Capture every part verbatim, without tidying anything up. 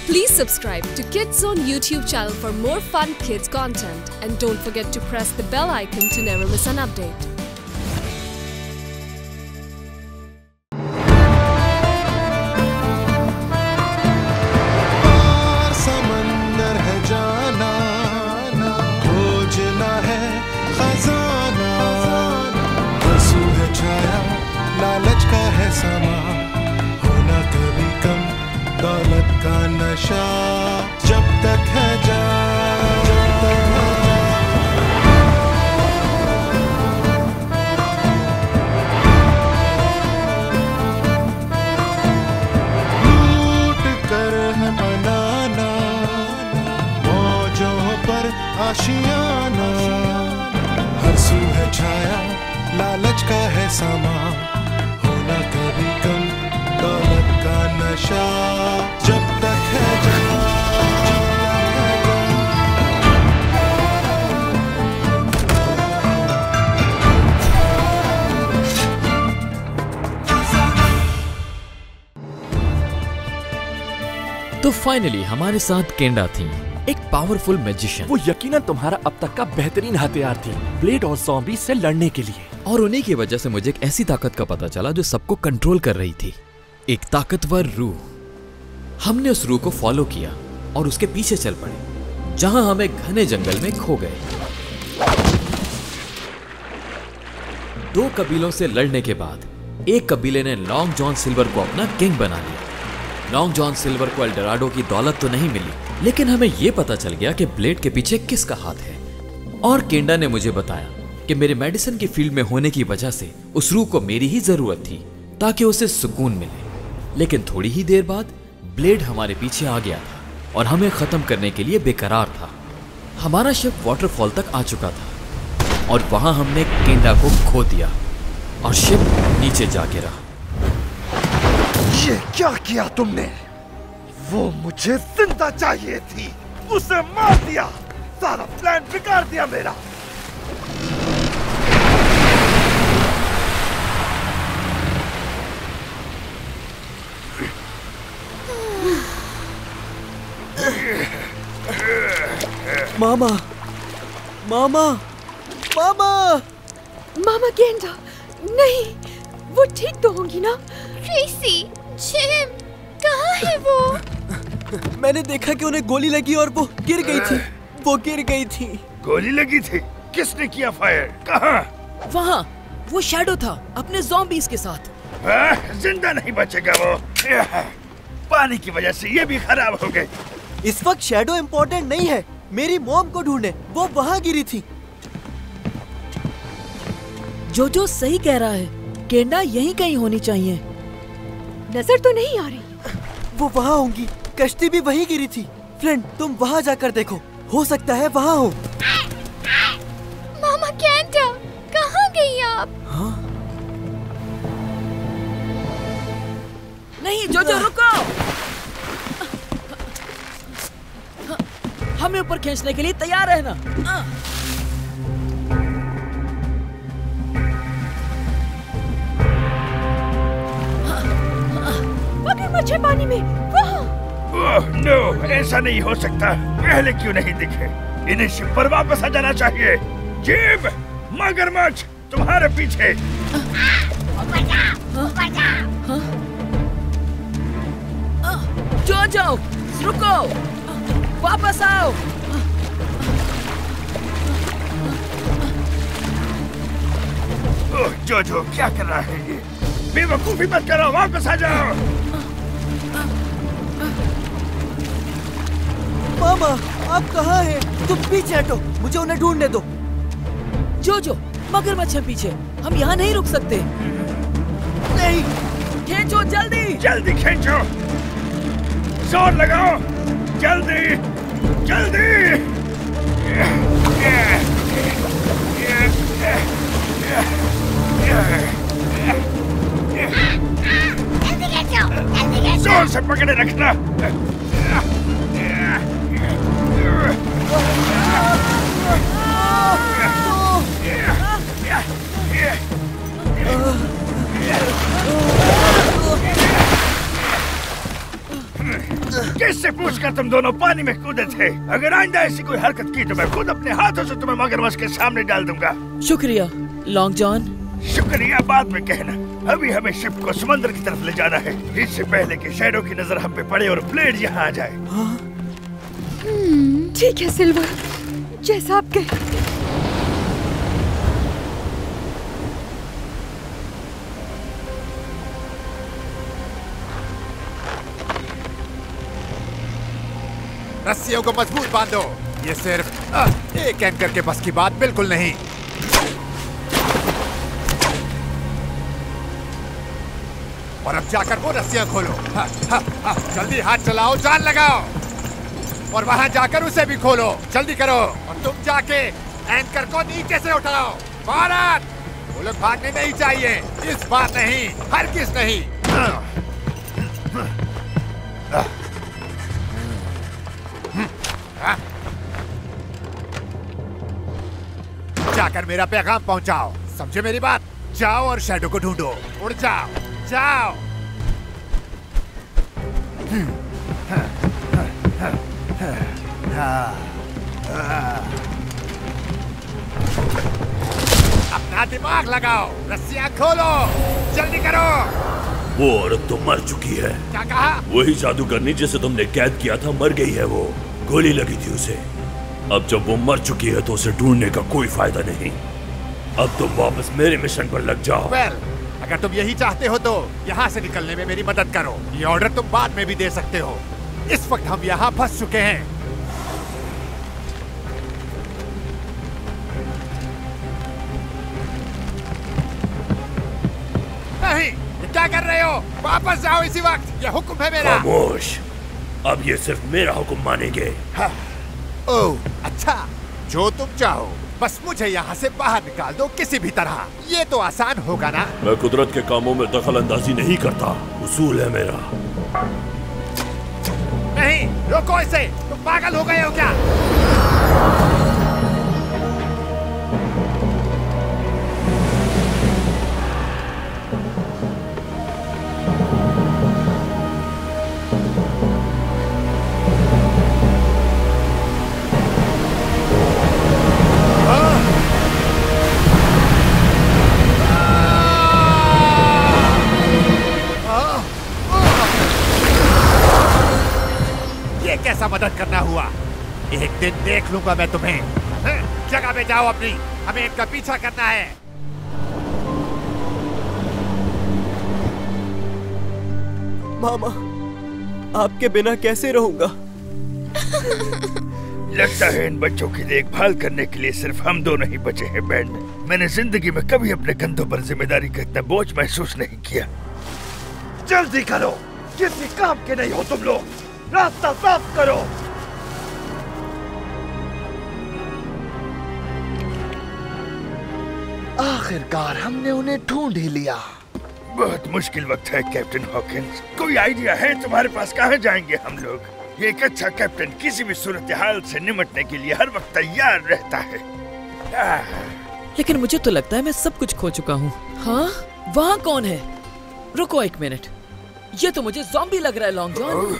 Please subscribe to Kids Zone YouTube channel for more fun kids content and don't forget to press the bell icon to never miss an update. लालच का है समा, होना कभी कम, दौलत का नशा, जब तक है जान, जब तक है लूट कर है मनाना, मौजों पर आशियाना, हर सू है छाया, लालच का है समा, कभी कम, दौलत का नशा, जब तक है जान। तो फाइनली हमारे साथ केंडा थी, एक पावरफुल मैजिशियन। वो यकीनन तुम्हारा अब तक का बेहतरीन हथियार थी ब्लेड और ज़ॉम्बी से लड़ने के लिए। और उन्हीं की वजह से मुझे एक ऐसी ताकत का पता चला जो सबको कंट्रोल कर रही थी, एक ताकतवर रूह। हमने उस रूह को फॉलो किया और उसके पीछे चल पड़े, जहां हम एक घने जंगल में खो गए। दो कबीलों से लड़ने के बाद एक कबीले ने लॉन्ग जॉन सिल्वर को अपना किंग बना लिया। लॉन्ग जॉन सिल्वर को एल्डोराडो की दौलत तो नहीं मिली, लेकिन हमें यह पता चल गया कि ब्लेड के पीछे किसका हाथ है। और केंडा ने मुझे बताया कि मेरे मेडिसिन की फील्ड में होने की वजह से उस रूह को मेरी ही जरूरत थी ताकि उसे सुकून मिले। लेकिन थोड़ी ही देर बाद ब्लेड हमारे पीछे आ गया था और हमें खत्म करने के लिए बेकरार था। हमारा शिप वाटरफॉल तक आ चुका था और वहां हमने केंडा को खो दिया और शिप नीचे जा गिरा। ये क्या किया तुमने? वो मुझे जिंदा चाहिए थी, उसे मार दिया, सारा प्लान बिगाड़ दिया मेरा। मामा, मामा, मामा, मामा केंडा, नहीं, वो ठीक तो होंगी ना? ट्रेसी, जिम, कहाँ है वो? मैंने देखा कि उन्हें गोली लगी और वो गिर गई थी। वो गिर गई थी। गोली लगी थी? किसने किया फायर? कहाँ? वहाँ, वो शैडो था अपने ज़ॉम्बीज़ के साथ। आ, जिंदा नहीं बचेगा वो। पानी की वजह से ये भी खराब हो गई। इस वक्त शैडो इम्पोर्टेंट नहीं है, मेरी मॉम को ढूंढने, वो वहाँ गिरी थी। जोजो सही कह रहा है, केंडा यहीं कहीं होनी चाहिए। नजर तो नहीं आ रही। वो वहाँ होंगी, कश्ती भी वहीं गिरी थी। फ्रेंड, तुम वहाँ जाकर देखो, हो सकता है वहाँ हो। मामा केंडा, कहाँ गई आप? हाँ? नहीं जोजो, रुको। हमें ऊपर खींचने के लिए तैयार रहना। मगरमच्छ पानी में। ओह नो, ऐसा नहीं हो सकता। पहले क्यों नहीं दिखे? इन्हें शिप पर वापस आ जाना चाहिए। जिम, मगरमच्छ तुम्हारे पीछे। जोजो, रुको, वापस आओ। ओह जोजो, क्या कर रहा है ये? बेवकूफी मत करो, वापस आ जाओ। मामा, आप कहाँ हैं? तुम पीछे हटो, मुझे उन्हें ढूंढने दो। जोजो, मगरमच्छ है पीछे, हम यहाँ नहीं रुक सकते। नहीं, खींचो जल्दी। जल्दी खींचो, जोर लगाओ, जल्दी, जल्दी। जोर से पकड़े रखना। किससे पूछकर तुम दोनों पानी में कूदे थे? अगर आइंदा ऐसी कोई हरकत की तो मैं खुद अपने हाथों से तुम्हें मगरमच्छ के सामने डाल दूंगा। शुक्रिया लॉन्ग जॉन। शुक्रिया बाद में कहना, अभी हमें शिप को समंदर की तरफ ले जाना है, इससे पहले कि शैडो की नजर हम पे पड़े और ब्लेड यहाँ आ जाए। ठीक है सिल्वर, जैसा आप कहें। रस्सियों को मजबूत बांधो, ये सिर्फ आ, एक एंकर के बस की बात बिल्कुल नहीं। और अब जाकर वो रस्सियां खोलो। हा, हा, हा, जल्दी हाथ चलाओ, जान लगाओ और वहां जाकर उसे भी खोलो। जल्दी करो और तुम जाके एंकर को नीचे से उठाओ। भारत, वो लोग भागने नहीं चाहिए, इस बार नहीं, हरगिज़ नहीं। जाकर मेरा पैगाम पहुंचाओ, समझे मेरी बात? जाओ और शैडो को ढूंढो, उड़ जाओ, जाओ। अपना दिमाग लगाओ, रस्सियां खोलो, जल्दी करो। वो औरत तो मर चुकी है। क्या कहा? वही जादूगरनी जिसे तुमने कैद किया था मर गई है, वो गोली लगी थी उसे। अब जब वो मर चुकी है तो उसे ढूंढने का कोई फायदा नहीं। अब तुम वापस मेरे मिशन पर लग जाओ। वेल, अगर तुम यही चाहते हो तो यहाँ से निकलने में मेरी मदद करो। ये ऑर्डर तुम बाद में भी दे सकते हो, इस वक्त हम यहाँ फंस चुके हैं। नहीं, ये क्या कर रहे हो? वापस जाओ इसी वक्त, ये हुक्म है मेरा। खामोश, अब ये सिर्फ मेरा हुक्म मानेंगे। हाँ। ओह, अच्छा, जो तुम चाहो, बस मुझे यहाँ से बाहर निकाल दो किसी भी तरह। ये तो आसान होगा ना? मैं कुदरत के कामों में दखल अंदाजी नहीं करता, उसूल है मेरा। नहीं, रोको इसे, तुम पागल हो गए हो क्या? कैसा मदद करना हुआ? एक दिन देख लूंगा मैं तुम्हें। जगह पे जाओ अपनी, हमें इनका पीछा करना है। मामा, आपके बिना कैसे रहूंगा? लगता है इन बच्चों की देखभाल करने के लिए सिर्फ हम दोनों ही बचे हैं बैंड में। मैंने जिंदगी में कभी अपने कंधों पर जिम्मेदारी का इतना बोझ महसूस नहीं किया। जल्दी करो, किसी काम के नहीं हो तुम लोग। रास्ता साफ करो। आखिरकार हमने उन्हें ढूंढ ही लिया। बहुत मुश्किल वक्त है कैप्टन हॉकिंस। कोई आइडिया है तुम्हारे पास कहाँ जाएंगे हम लोग? एक अच्छा कैप्टन किसी भी सूरत हाल से निपटने के लिए हर वक्त तैयार रहता है। लेकिन मुझे तो लगता है मैं सब कुछ खो चुका हूँ। हाँ, वहाँ कौन है? रुको एक मिनट, ये तो मुझे ज़ॉम्बी लग रहा है लॉन्ग जॉन।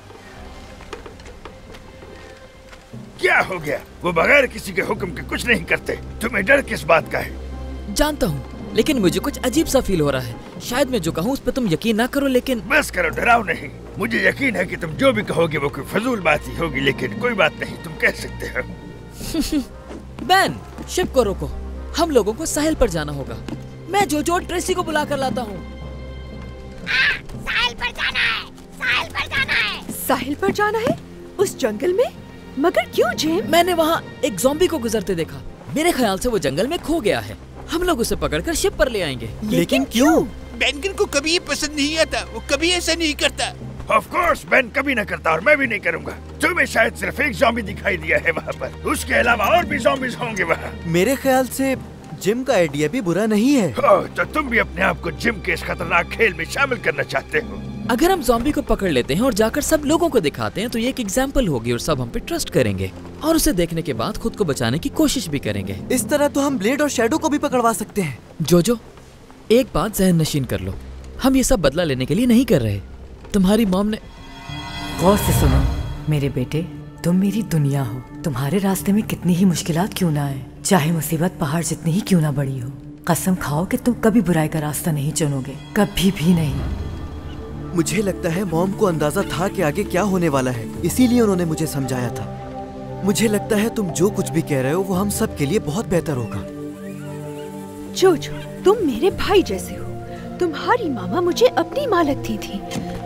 क्या हो गया? वो बगैर किसी के हुक्म के कुछ नहीं करते। तुम्हें डर किस बात का है? जानता हूँ, लेकिन मुझे कुछ अजीब सा फील हो रहा है। शायद मैं जो कहूँ उस पर तुम यकीन ना करो, लेकिन बस करो, डराओ नहीं। मुझे यकीन है कि तुम जो भी कहोगे वो कोई फजूल बात ही होगी, लेकिन कोई बात नहीं, तुम कह सकते हो। बैन, शिप को रोको, हम लोगों को साहिल पर जाना होगा। मैं जोजो और ट्रेसी को बुला कर लाता हूँ। साहिल पर जाना है, साहिल पर जाना है। साहिल पर जाना है? उस जंगल में? मगर क्यों जेम? मैंने वहाँ एक ज़ॉम्बी को गुजरते देखा। मेरे ख्याल से वो जंगल में खो गया है। हम लोग उसे पकड़कर शिप पर ले आएंगे। लेकिन क्यों? बेन को कभी ये पसंद नहीं आता, वो कभी ऐसा नहीं करता। Of course, बेन कभी न करता और मैं भी नहीं करूँगा। तुम्हें शायद सिर्फ एक ज़ॉम्बी दिखाई दिया है वहाँ पर, उसके अलावा और भी ज़ॉम्बीज़ होंगे वहाँ। मेरे ख्याल से जिम का आइडिया भी बुरा नहीं है। ओह, तो तुम भी अपने आप को जिम के इस खतरनाक खेल में शामिल करना चाहते हो? अगर हम ज़ॉम्बी को पकड़ लेते हैं और जाकर सब लोगों को दिखाते हैं तो ये एक एग्जाम्पल होगी और सब हम पे ट्रस्ट करेंगे और उसे देखने के बाद खुद को बचाने की कोशिश भी करेंगे। इस तरह तो हम ब्लेड और शैडो को भी पकड़वा सकते हैं। जोजो, एक बात जहन नशीन कर लो, हम ये सब बदला लेने के लिए नहीं कर रहे। तुम्हारी मॉम ने गौर से सुनो मेरे बेटे, तुम मेरी दुनिया हो। तुम्हारे रास्ते में कितनी ही मुश्किलात क्यों ना आए, चाहे मुसीबत पहाड़ जितनी ही क्यों ना बड़ी हो, कसम खाओ कि तुम कभी बुराई का रास्ता नहीं चुनोगे, कभी भी नहीं। मुझे लगता है मॉम को अंदाजा था कि आगे क्या होने वाला है, इसीलिए उन्होंने मुझे समझाया था। मुझे लगता है तुम जो कुछ भी कह रहे हो वो हम सब के लिए बहुत बेहतर होगा। जोजो, तुम मेरे भाई जैसे हो। तुम्हारी मामा मुझे अपनी माँ लगती थी।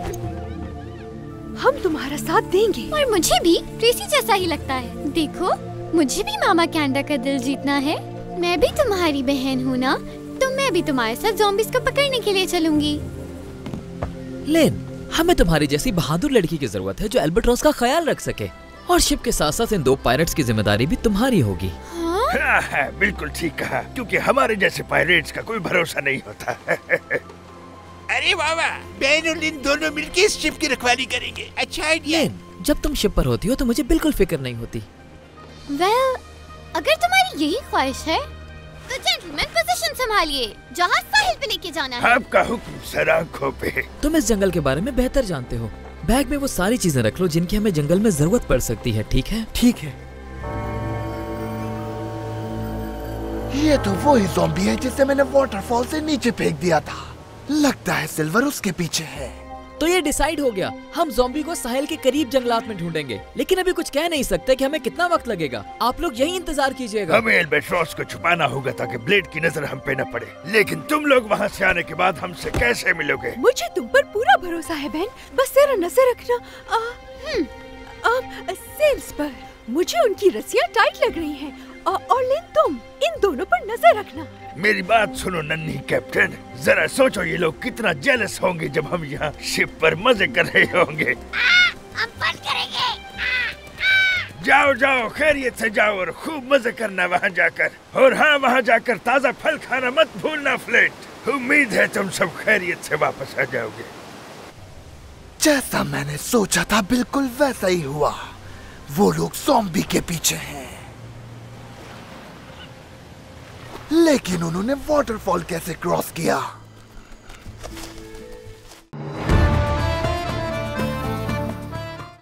हम तुम्हारा साथ देंगे। और मुझे भी ट्रेसी जैसा ही लगता है। देखो, मुझे भी मामा कैंडा का दिल जीतना है। मैं भी तुम्हारी बहन हूँ ना, तो मैं भी तुम्हारे साथ ज़ॉम्बीज़ को पकड़ने के लिए चलूंगी। लेन, हमें तुम्हारी जैसी बहादुर लड़की की जरूरत है जो एल्बाट्रॉस का ख्याल रख सके, और शिप के साथ साथ इन दो पायरेट्स की जिम्मेदारी भी तुम्हारी होगी। हाँ? हाँ, हाँ, बिल्कुल ठीक कहा, क्योंकि हमारे जैसे पायरेट्स का कोई भरोसा नहीं होता। अरे बाबा, बैन और लिन दोनों मिलकर इस शिप की रखवाली करेंगे। अच्छा आइडिया। जब तुम शिप पर होती हो तो मुझे बिल्कुल फिक्र नहीं होती। वेल, अगर तुम्हारी यही ख्वाहिश है तो जेंटलमैन पोजीशन संभालिए, जहाज साहिल पे लेके जाना है। आपका हुक्म सर, आंखों पे। तुम इस जंगल के बारे में बेहतर जानते हो। बैग में वो सारी चीजें रख लो जिनकी हमें जंगल में जरूरत पड़ सकती है, ठीक है? ठीक है। ये तो वही ज़ॉम्बी है जिसे मैंने वाटरफॉल से नीचे फेंक दिया था। लगता है सिल्वर उसके पीछे है। तो ये डिसाइड हो गया, हम ज़ॉम्बी को साहिल के करीब जंगलात में ढूंढेंगे, लेकिन अभी कुछ कह नहीं सकते कि हमें कितना वक्त लगेगा। आप लोग यही इंतजार कीजिएगा। हमें एल्बाट्रॉस को छुपाना होगा ताकि ब्लेड की नजर हम पे न पड़े। लेकिन तुम लोग वहाँ से आने के बाद हमसे कैसे मिलोगे? मुझे तुम पर पूरा भरोसा है बहन, बस जरा नजर रखना। आ, हम्म, आ, सेल्स पर मुझे उनकी रस्सियाँ टाइट लग रही हैं। आ, और लेन, तुम इन दोनों पर नजर रखना। मेरी बात सुनो नन्ही कैप्टन, जरा सोचो ये लोग कितना जेलस होंगे जब हम यहाँ शिप पर मजे कर रहे होंगे। हम बंद करेंगे। जाओ जाओ, खैरियत से जाओ और खूब मजे करना वहाँ जाकर। और हाँ, वहाँ जाकर ताज़ा फल खाना मत भूलना फ्लेट। उम्मीद है तुम सब खैरियत से वापस आ जाओगे। जैसा मैंने सोचा था बिल्कुल वैसा ही हुआ। वो लोग ज़ॉम्बी के पीछे हैं, लेकिन उन्होंने वाटरफॉल कैसे क्रॉस किया?